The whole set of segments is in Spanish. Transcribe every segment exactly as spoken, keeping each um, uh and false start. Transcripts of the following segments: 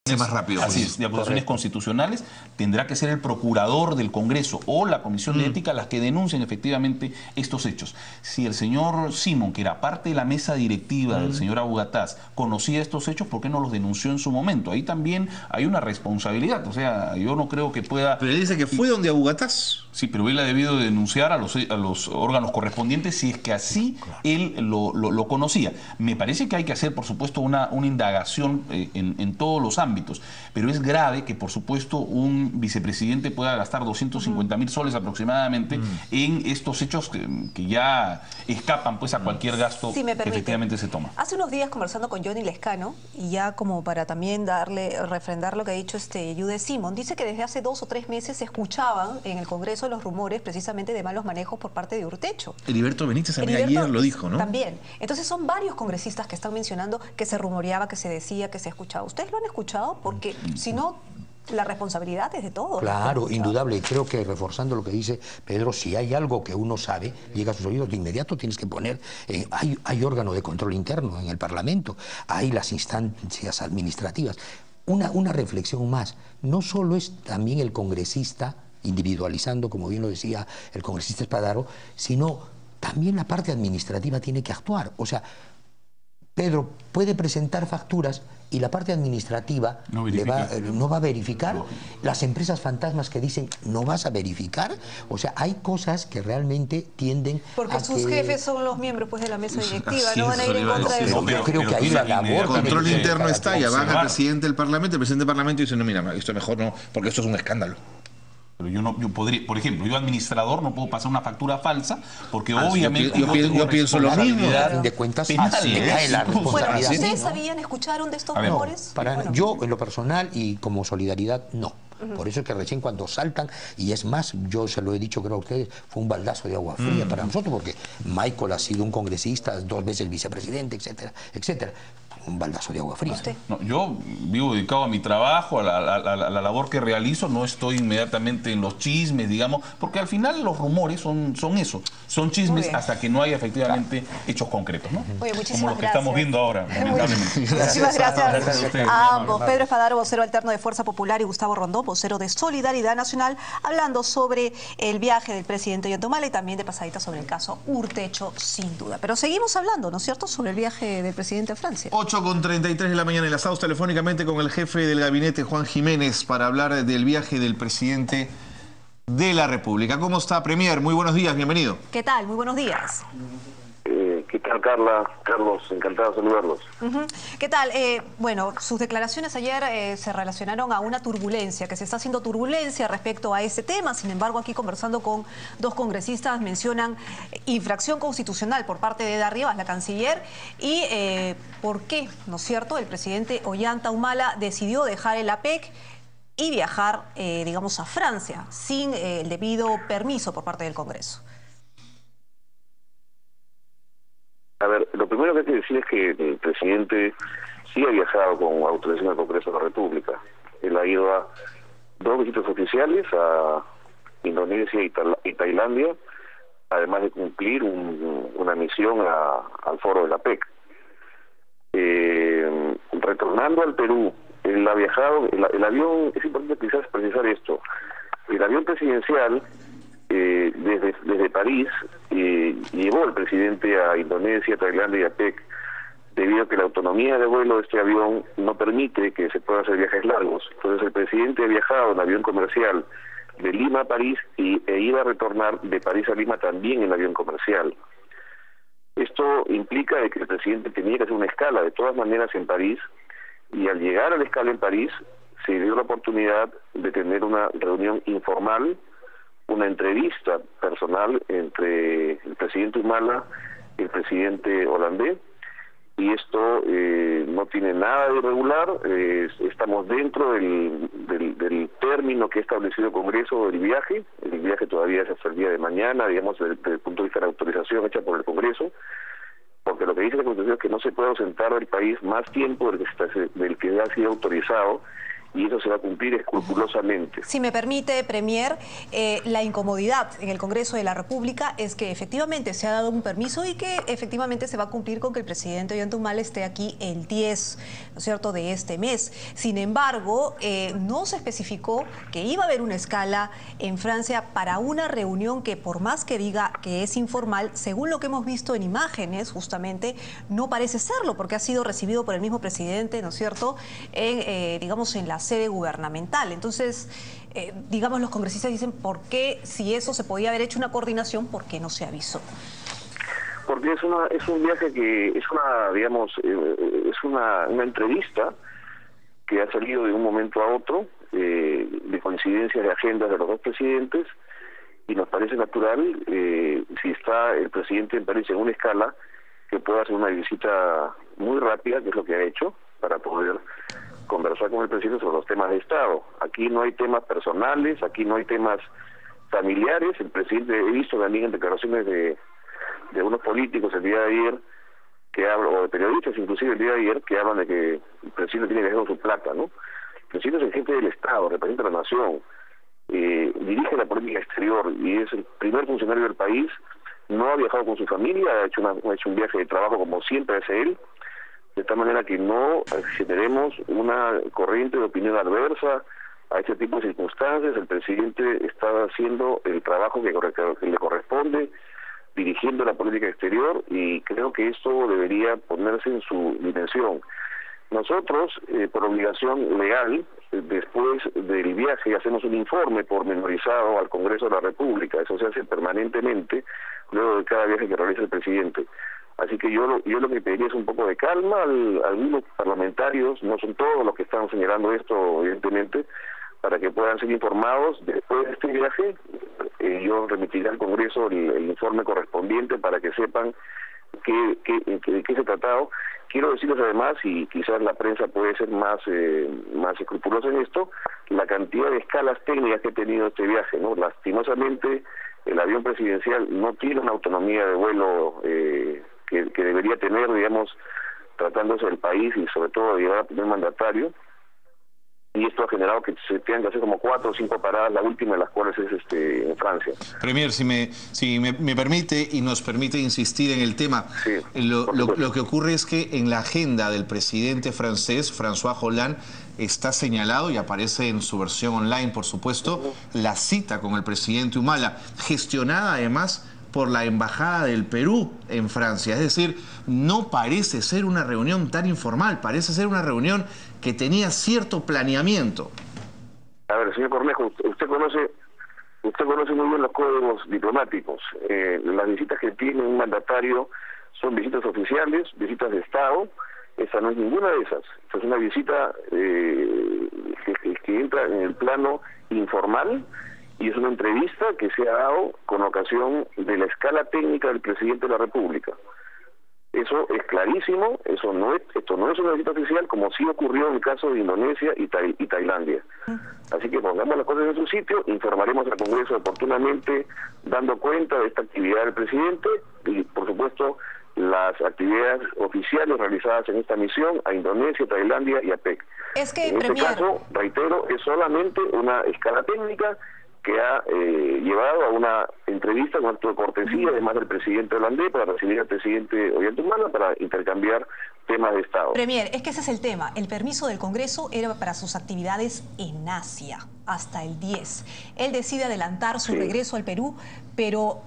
Es más rápido. Así es, de acusaciones constitucionales, tendrá que ser el procurador del Congreso o la Comisión mm. de Ética las que denuncien efectivamente estos hechos. Si el señor Simón, que era parte de la mesa directiva mm. del señor Abu Ghataz, conocía estos hechos, ¿por qué no los denunció en su momento? Ahí también hay una responsabilidad. O sea, yo no creo que pueda... Pero él dice que fue donde Abu Ghataz. Sí, pero él ha debido denunciar a los, a los órganos correspondientes si es que así él lo, lo, lo conocía. Me parece que hay que hacer, por supuesto, una, una indagación eh, en, en todos los ámbitos, pero es grave que, por supuesto, un vicepresidente pueda gastar doscientos cincuenta mil soles aproximadamente mm. en estos hechos que, que ya escapan pues a cualquier gasto si me que efectivamente se toma. Hace unos días conversando con Johnny Lescano, y ya como para también darle, refrendar lo que ha dicho este Yude Simón, dice que desde hace dos o tres meses se escuchaban en el Congreso los rumores precisamente de malos manejos por parte de Urtecho. Heriberto Benítez también Heriberto ayer lo dijo, ¿no? También. Entonces son varios congresistas que están mencionando que se rumoreaba, que se decía, que se escuchaba. ¿Ustedes lo han escuchado? Porque si no, la responsabilidad es de todos. Claro, indudable. Creo que reforzando lo que dice Pedro, si hay algo que uno sabe, llega a sus oídos, de inmediato tienes que poner... Eh, hay, hay órgano de control interno en el Parlamento, hay las instancias administrativas. Una, una reflexión más. No solo es también el congresista individualizando, como bien lo decía el congresista Espadaro, sino también la parte administrativa tiene que actuar. O sea, Pedro puede presentar facturas y la parte administrativa no, le va, no va a verificar. No. Las empresas fantasmas que dicen no vas a verificar. O sea, hay cosas que realmente tienden Porque a sus que... jefes son los miembros pues de la mesa directiva, Así no van a ir en contra de eso. Yo creo que ahí la labor... El control interno está, ya van al presidente del Parlamento, el presidente del Parlamento dice, no, mira, esto mejor no, porque esto es un escándalo. Pero yo no, yo podría, por ejemplo, yo administrador no puedo pasar una factura falsa porque ah, obviamente yo, yo, yo, yo pienso lo mismo. De cuentas, penal, así ¿eh? cae la responsabilidad. Bueno, ¿ustedes ¿no? sabían, escucharon de estos ver, rumores? No, para, bueno. Yo, en lo personal y como solidaridad, no. Uh-huh. Por eso es que recién cuando saltan, y es más, yo se lo he dicho creo a ustedes, fue un baldazo de agua fría uh-huh. para nosotros, porque Michael ha sido un congresista, dos veces vicepresidente, etcétera, etcétera. Un baldazo de agua fría. No, yo vivo dedicado a mi trabajo, a la, a, la, a la labor que realizo, no estoy inmediatamente en los chismes, digamos, porque al final los rumores son, son eso, son chismes hasta que no haya efectivamente claro. hechos concretos, ¿no? Oye, muchísimas como lo que gracias. estamos viendo ahora, lamentablemente. Muchísimas gracias, gracias a, a ambos. Pedro Espadaro, vocero alterno de Fuerza Popular, y Gustavo Rondón, vocero de Solidaridad Nacional, hablando sobre el viaje del presidente Ollanta Humala y también de pasadita sobre el caso Urtecho, sin duda. Pero seguimos hablando, ¿no es cierto?, sobre el viaje del presidente a Francia. ocho con treinta y tres de la mañana, enlazados telefónicamente con el jefe del gabinete, Juan Jiménez, para hablar del viaje del presidente de la República. ¿Cómo está, Premier? Muy buenos días, bienvenido. ¿Qué tal? Muy buenos días. Eh, ¿Qué tal, Carla? Carlos, encantado de saludarlos. Uh-huh. ¿Qué tal? Eh, bueno, sus declaraciones ayer eh, se relacionaron a una turbulencia, que se está haciendo turbulencia respecto a ese tema. Sin embargo, aquí conversando con dos congresistas mencionan infracción constitucional por parte de Eda Rivas, la canciller, y eh, por qué, ¿no es cierto?, el presidente Ollanta Humala decidió dejar el A P E C y viajar, eh, digamos, a Francia, sin eh, el debido permiso por parte del Congreso. A ver, lo primero que hay que decir es que el presidente sí ha viajado con autorización del Congreso de la República. Él ha ido a dos visitas oficiales a Indonesia y, Tal y Tailandia, además de cumplir un, una misión a, al foro de la A P E C. Eh, retornando al Perú, él ha viajado, el, el avión, es importante quizás precisar esto, el avión presidencial eh, desde, desde París eh, llevó al presidente a Indonesia, Tailandia y a A P E C, debido a que la autonomía de vuelo de este avión no permite que se puedan hacer viajes largos. Entonces el presidente ha viajado en avión comercial de Lima a París y, e iba a retornar de París a Lima también en avión comercial. Esto implica de que el presidente tenía que hacer una escala de todas maneras en París, y al llegar a la escala en París se dio la oportunidad de tener una reunión informal, una entrevista personal entre el presidente Humala y el presidente holandés, y esto eh, no tiene nada de irregular. Eh, estamos dentro del, del, del término que ha establecido el Congreso del viaje. El viaje todavía es hasta el día de mañana, digamos, desde, desde el punto de vista de la autorización hecha por el Congreso, porque lo que dice la Constitución es que no se puede ausentar del país más tiempo del que, está, del que ha sido autorizado, y eso se va a cumplir escrupulosamente. Si me permite, Premier, eh, la incomodidad en el Congreso de la República es que efectivamente se ha dado un permiso y que efectivamente se va a cumplir con que el presidente Ollanta esté aquí el diez, ¿no es cierto?, de este mes. Sin embargo, eh, no se especificó que iba a haber una escala en Francia para una reunión que, por más que diga que es informal, según lo que hemos visto en imágenes, justamente, no parece serlo, porque ha sido recibido por el mismo presidente, ¿no es cierto?, en, eh, digamos, en la sede gubernamental. Entonces, eh, digamos, los congresistas dicen, ¿por qué, si eso se podía haber hecho una coordinación, por qué no se avisó? Porque es una es un viaje que es una, digamos, eh, es una, una entrevista que ha salido de un momento a otro, eh, de coincidencias de agendas de los dos presidentes, y nos parece natural, eh, si está el presidente en París en una escala, que pueda hacer una visita muy rápida, que es lo que ha hecho, para poder conversar con el presidente sobre los temas de Estado. Aquí no hay temas personales, aquí no hay temas familiares. El presidente, he visto también en declaraciones de, de unos políticos el día de ayer, que hablan, o de periodistas inclusive el día de ayer, que hablan de que el presidente tiene que dejar su plata, ¿no? El presidente es el jefe del Estado, representa a la nación, eh, dirige la política exterior y es el primer funcionario del país. No ha viajado con su familia, ha hecho, una, ha hecho un viaje de trabajo como siempre hace él, de tal manera que no generemos una corriente de opinión adversa a este tipo de circunstancias. El presidente está haciendo el trabajo que, que le corresponde, dirigiendo la política exterior, y creo que esto debería ponerse en su dimensión. Nosotros, eh, por obligación legal, eh, después del viaje hacemos un informe pormenorizado al Congreso de la República. Eso se hace permanentemente luego de cada viaje que realiza el presidente. Así que yo, yo lo que pediría es un poco de calma. Al, algunos parlamentarios, no son todos los que están señalando esto, evidentemente, para que puedan ser informados. Después de este viaje, eh, yo remitiré al Congreso el, el informe correspondiente para que sepan qué, qué, qué, de qué se ha tratado. Quiero decirles además, y quizás la prensa puede ser más eh, más escrupulosa en esto, la cantidad de escalas técnicas que ha tenido este viaje, ¿no? Lastimosamente, el avión presidencial no tiene una autonomía de vuelo eh, que, que debería tener, digamos, tratándose del país y sobre todo de llevar al primer mandatario. Y esto ha generado que se tengan que hacer como cuatro o cinco paradas, la última de las cuales es este en Francia. Premier, si me si me, me permite y nos permite insistir en el tema, sí, lo, lo, lo que ocurre es que en la agenda del presidente francés, François Hollande, está señalado, y aparece en su versión online, por supuesto, uh-huh. la cita con el presidente Humala, gestionada además por la Embajada del Perú en Francia. Es decir, no parece ser una reunión tan informal, parece ser una reunión que tenía cierto planeamiento. A ver, señor Cornejo, usted conoce usted conoce muy bien los códigos diplomáticos. Eh, las visitas que tiene un mandatario son visitas oficiales, visitas de Estado. Esa no es ninguna de esas. Esta es una visita eh, que, que entra en el plano informal, y es una entrevista que se ha dado con ocasión de la escala técnica del presidente de la República. Eso es clarísimo, eso no es, esto no es una visita oficial, como sí ocurrió en el caso de Indonesia y, Ta y Tailandia. Así que pongamos las cosas en su sitio, informaremos al Congreso oportunamente, dando cuenta de esta actividad del presidente y, por supuesto, las actividades oficiales realizadas en esta misión a Indonesia, Tailandia y a P E C. Es que, en este Premier... caso, reitero, es solamente una escala técnica que ha eh, llevado a una entrevista con acto de cortesía, además del presidente holandés, para recibir al presidente Ollanta Humala para intercambiar temas de Estado. Premier, es que ese es el tema. El permiso del Congreso era para sus actividades en Asia, hasta el diez. Él decide adelantar su sí. regreso al Perú, pero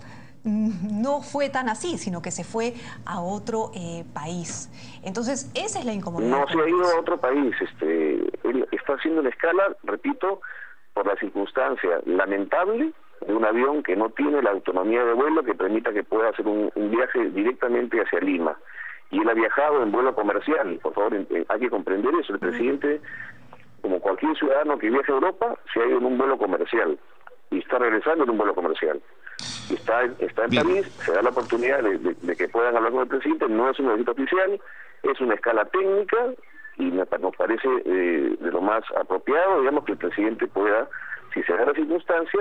no fue tan así, sino que se fue a otro eh, país. Entonces, esa es la incomodidad. No se ha ido a otro país. Este, él está haciendo una escala, repito, por la circunstancia lamentable de un avión que no tiene la autonomía de vuelo que permita que pueda hacer un, un viaje directamente hacia Lima. Y él ha viajado en vuelo comercial. Por favor, hay que comprender eso. El presidente, como cualquier ciudadano que viaje a Europa, se ha ido en un vuelo comercial y está regresando en un vuelo comercial. Y está, está en Bien. París, se da la oportunidad de, de, de que puedan hablar con el presidente. No es una visita oficial, es una escala técnica, y nos parece eh, de lo más apropiado, digamos, que el presidente pueda, si se da la circunstancia,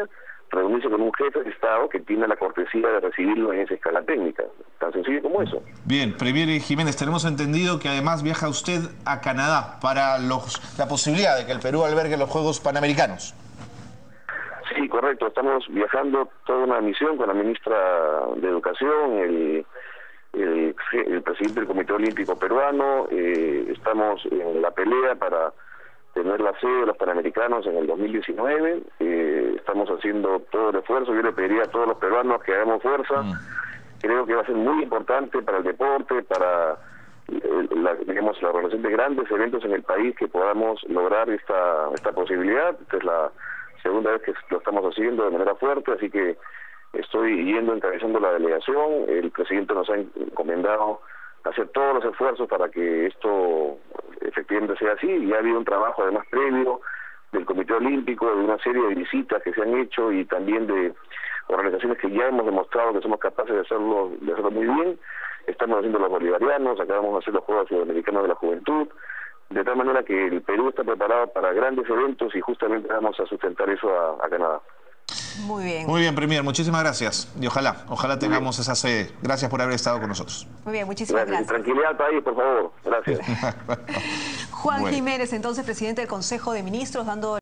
reunirse con un jefe de Estado que tiene la cortesía de recibirlo en esa escala técnica. Tan sencillo como eso. Bien, Premier Jiménez, tenemos entendido que además viaja usted a Canadá para los, la posibilidad de que el Perú albergue los Juegos Panamericanos. Sí, correcto. Estamos viajando toda una misión con la ministra de Educación, el, el, el presidente del Comité Olímpico Peruano. Eh, estamos en la pelea para tener la sede de los Panamericanos en el dos mil diecinueve. Eh, estamos haciendo todo el esfuerzo. Yo le pediría a todos los peruanos que hagamos fuerza. Mm. Creo que va a ser muy importante para el deporte, para la, digamos, la organización de grandes eventos en el país, que podamos lograr esta, esta posibilidad. Esta es la segunda vez que lo estamos haciendo de manera fuerte, así que estoy yendo encabezando la delegación. El presidente nos ha encomendado hacer todos los esfuerzos para que esto efectivamente sea así, y ha habido un trabajo además previo del Comité Olímpico, de una serie de visitas que se han hecho y también de organizaciones que ya hemos demostrado que somos capaces de hacerlo, de hacerlo muy bien. Estamos haciendo los bolivarianos, acabamos de hacer los Juegos Sudamericanos de la Juventud, de tal manera que el Perú está preparado para grandes eventos y justamente vamos a sustentar eso a, a Canadá. Muy bien. Muy bien, Premier, muchísimas gracias. Y ojalá, ojalá tengamos esa sede. Gracias por haber estado con nosotros. Muy bien, muchísimas gracias. gracias. Tranquilidad al país, por favor. Gracias. Juan Bueno. Jiménez, entonces presidente del Consejo de Ministros, dando